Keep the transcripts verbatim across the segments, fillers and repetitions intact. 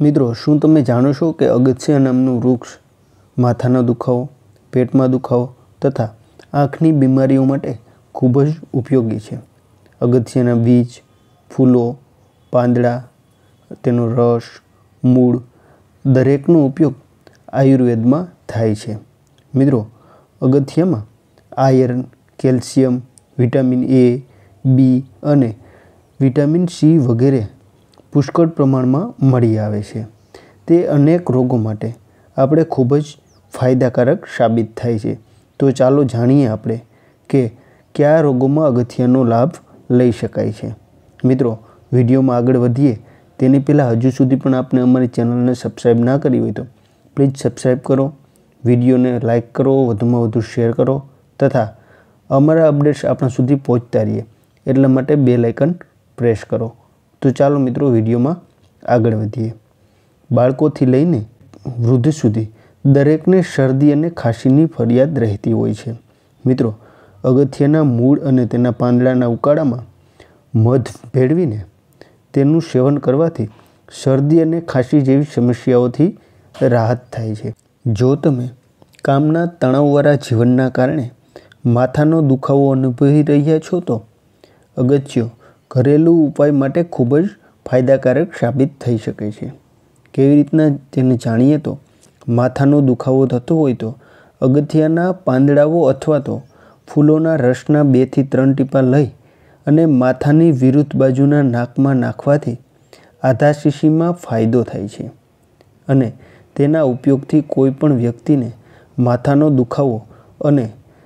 મિત્રો, શું તમે જાણો છો કે અગત્યા નામનું વૃક્ષ માથાનો દુખાવો, પેટમાં દુખાવો તથા આંખની બીમારીઓ માટે ખૂબ જ ઉપયોગી છે. અગત્યાના બીજ, ફૂલો, પાંદડા, તેનો રસ, મૂળ દરેકનો ઉપયોગ આયુર્વેદમાં થાય છે. મિત્રો, અગત્યામાં iron, calcium, vitamin A, B અને વિટામિન સી વગેરે પુષ્કળ પ્રમાણમાં મળી આવે છે. તે અનેક રોગો માટે આપણે ખૂબ જ ફાયદાકારક સાબિત થાય છે. તો ચાલો જાણીએ આપણે કે કયા રોગોમાં અગત્યાનો લાભ લઈ શકાય છે. મિત્રો, વિડીયોમાં આગળ વધીએ તેની પહેલાં હજુ સુધી પણ આપને અમારી ચેનલને સબસ્ક્રાઈબ ના કરી હોય તો પ્લીઝ સબસ્ક્રાઈબ કરો, વિડીયોને લાઇક કરો, વધુમાં વધુ શેર કરો તથા અમારા અપડેટ્સ આપણા સુધી પહોંચતા રહીએ એટલા માટે બેલ આઇકન પ્રેસ કરો. તો ચાલો મિત્રો, વિડીયોમાં આગળ વધીએ. બાળકોથી લઈને વૃદ્ધ સુધી દરેકને શરદી અને ખાંસીની ફરિયાદ રહેતી હોય છે. મિત્રો, અગત્યાના મૂળ અને તેના પાંદડાના ઉકાળામાં મધ ભેળવીને તેનું સેવન કરવાથી શરદી અને ખાંસી જેવી સમસ્યાઓથી રાહત થાય છે. જો તમે કામના તણાવવાળા જીવનના કારણે માથાનો દુખાવો અનુભવી રહ્યા છો તો અગત્યો ઘરેલું ઉપાય માટે ખૂબ જ ફાયદાકારક સાબિત થઈ શકે છે. કેવી રીતના તેને જાણીએ તો માથાનો દુખાવો થતો હોય તો અગત્યાના પાંદડાઓ અથવા તો ફૂલોના રસના બે થી ત્રણ ટીપા લઈ અને માથાની વિરુદ્ધ બાજુના નાકમાં નાખવાથી આધાશીશીમાં ફાયદો થાય છે અને તેના ઉપયોગથી કોઈ પણ વ્યક્તિને માથાનો દુખાવો અને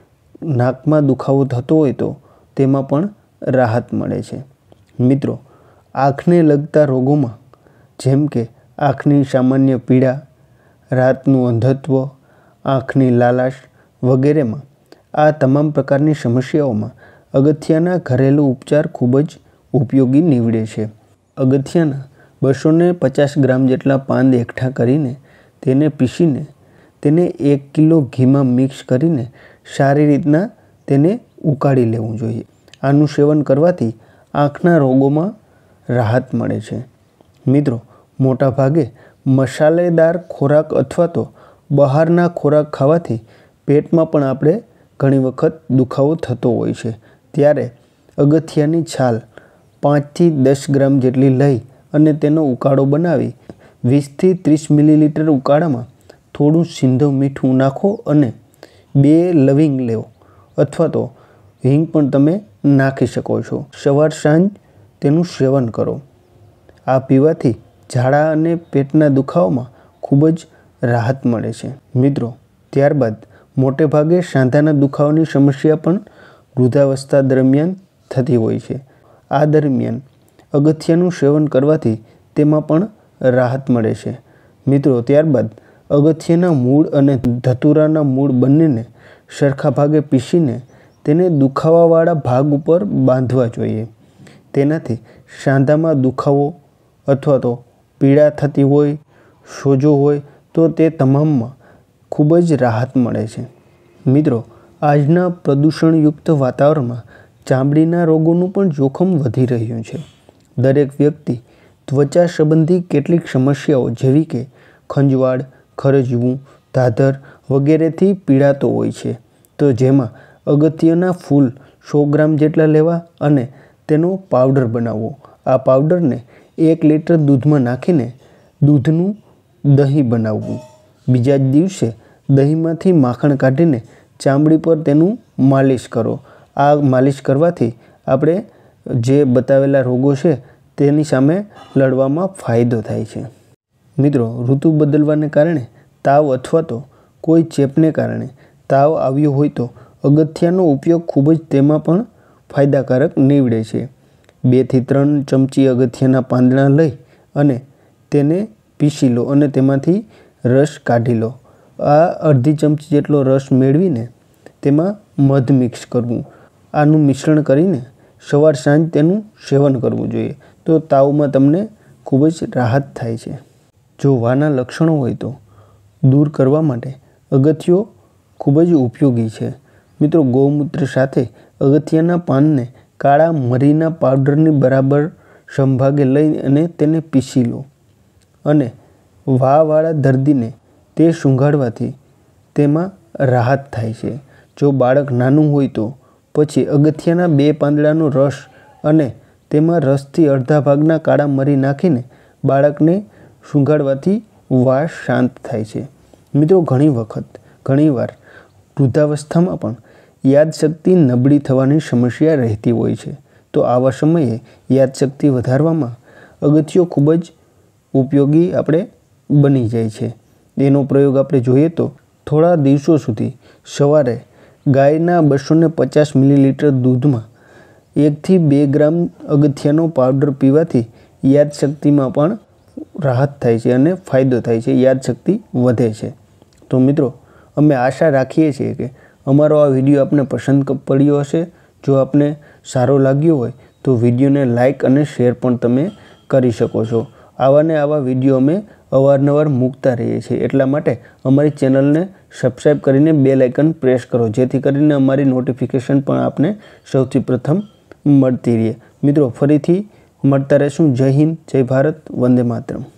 નાકમાં દુખાવો થતો હોય તો તેમાં પણ રાહત મળે છે. મિત્રો, આંખને લગતા રોગોમાં જેમ કે આંખની સામાન્ય પીડા, રાતનું અંધત્વ, આંખની લાલાશ વગેરેમાં આ તમામ પ્રકારની સમસ્યાઓમાં અગત્યાના ઘરેલું ઉપચાર ખૂબ જ ઉપયોગી નીવડે છે. અગત્યાના બસો ને પચાસ ગ્રામ જેટલા પાન એકઠા કરીને તેને પીસીને તેને એક કિલો ઘીમાં મિક્સ કરીને સારી રીતના તેને ઉકાળી લેવું જોઈએ. આનું સેવન કરવાથી આંખના રોગોમાં રાહત મળે છે. મિત્રો, મોટા ભાગે મસાલેદાર ખોરાક અથવા તો બહારના ખોરાક ખાવાથી પેટમાં પણ આપણે ઘણી વખત દુખાવો થતો હોય છે. ત્યારે અગત્યાની છાલ પાંચથી દસ ગ્રામ જેટલી લઈ અને તેનો ઉકાળો બનાવી વીસથી ત્રીસ મિલીલીટર ઉકાળામાં થોડું સિંધવ મીઠું નાખો અને બે લવિંગ લેવો અથવા તો હિંગ પણ તમે નાખી શકો છો. સવાર સાંજ તેનું સેવન કરો. આ પીવાથી ઝાડા અને પેટના દુખાવામાં ખૂબ જ રાહત મળે છે. મિત્રો, ત્યારબાદ મોટે ભાગે સાંધાના દુખાવાની સમસ્યા પણ વૃદ્ધાવસ્થા દરમિયાન થતી હોય છે. આ દરમિયાન અગત્યાનું સેવન કરવાથી તેમાં પણ રાહત મળે છે. મિત્રો, ત્યારબાદ અગત્યાના મૂળ અને ધતુરાના મૂળ બંનેને સરખા ભાગે પીસીને તેને દુખાવાવાળા ભાગ ઉપર બાંધવા જોઈએ. તેનાથી સાંધામાં દુખાવો અથવા તો પીડા થતી હોય, સોજો હોય તો તે તમામમાં ખૂબ જ રાહત મળે છે. મિત્રો, આજના પ્રદૂષણયુક્ત વાતાવરણમાં ચામડીના રોગોનું પણ જોખમ વધી રહ્યું છે. દરેક વ્યક્તિ ત્વચા સંબંધી કેટલીક સમસ્યાઓ જેવી કે ખંજવાળ, ખરજવું, ધાધર વગેરેથી પીડાતો હોય છે. તો જેમાં અગત્યાના ફૂલ સો ગ્રામ જેટલા લેવા અને તેનો પાવડર બનાવવો. આ પાવડરને એક લીટર દૂધમાં નાખીને દૂધનું દહીં બનાવવું. બીજા જ દિવસે દહીંમાંથી માખણ કાઢીને ચામડી પર તેનું માલિશ કરો. આ માલિશ કરવાથી આપણે જે બતાવેલા રોગો છે તેની સામે લડવામાં ફાયદો થાય છે. મિત્રો, ઋતુ બદલવાને કારણે તાવ અથવા તો કોઈ ચેપને કારણે તાવ આવ્યો હોય તો અગત્યાનો ઉપયોગ ખૂબ જ તેમાં પણ ફાયદાકારક નીવડે છે. બે થી ત્રણ ચમચી અગત્યાના પાંદડા લઈ અને તેને પીસી લો અને તેમાંથી રસ કાઢી લો. આ અડધી ચમચી જેટલો રસ મેળવીને તેમાં મધ મિક્સ કરવું. આનું મિશ્રણ કરીને સવાર સાંજ તેનું સેવન કરવું જોઈએ. તો તાવમાં તમને ખૂબ જ રાહત થાય છે. જો વાના લક્ષણો હોય તો દૂર કરવા માટે અગત્યો ખૂબ જ ઉપયોગી છે. મિત્રો, ગૌમૂત્ર સાથે અગત્યાના પાનને કાળા મરીના પાવડરની બરાબર સમભાગે લઈ અને તેને પીસી લો અને વાવાળા દર્દીને તે સૂંઘાડવાથી તેમાં રાહત થાય છે। જો બાળક નાનું હોય તો પછી અગત્યના બે પાંદડાનો રસ અને તેમાં રસથી અડધા ભાગના કાળા મરી નાખીને બાળકને સૂંઘાડવાથી વાળ શાંત થાય છે। મિત્રો, ઘણી વખત ઘણીવાર વૃદ્ધાવસ્થામાં પણ યાદશક્તિ નબળી થવાની સમસ્યા રહેતી હોય છે, તો આવા સમયે યાદશક્તિ વધારવામાં અગત્યો ખૂબ જ ઉપયોગી આપણે બની જાય છે। એનો પ્રયોગ આપણે જોઈએ તો થોડા દિવસો સુધી સવારે ગાયના બસો ને પચાસ મિલીલીટર દૂધમાં એકથી બે ગ્રામ અગત્યાનો પાવડર પીવાથી યાદશક્તિમાં પણ રાહત થાય છે અને ફાયદો થાય છે, યાદશક્તિ વધે છે। તો મિત્રો, અમે આશા રાખીએ છીએ કે અમારો આ વિડીયો આપને પસંદ પડ્યો હશે। જો આપને સારો લાગ્યો હોય તો વિડીયોને લાઇક અને શેર પણ તમે કરી શકો છો। આવા ને આવા વિડીયો અમે અવારનવાર મૂકતા રહીએ છીએ, એટલા માટે અમારી ચેનલને સબસ્ક્રાઈબ કરીને બેલ આઇકન પ્રેસ કરો, જેથી કરીને અમારી નોટિફિકેશન પણ આપને સૌથી પ્રથમ મળતી રહે। મિત્રો, ફરીથી મળતા રહેશું। જય હિન્દ, જય ભારત, વંદે માતરમ।